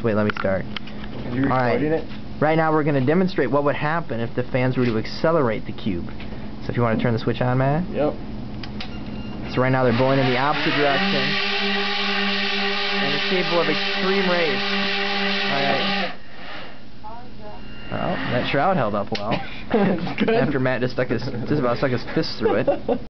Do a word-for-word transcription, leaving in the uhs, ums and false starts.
Just wait, let me start. Are you recording Alright. it? Right now we're going to demonstrate what would happen if the fans were to accelerate the cube. So if you want to turn the switch on, Matt. Yep. So right now they're blowing in the opposite direction. And it's capable of extreme rates. Alright. Well, that shroud held up well. After Matt just stuck his just about stuck his fist through it.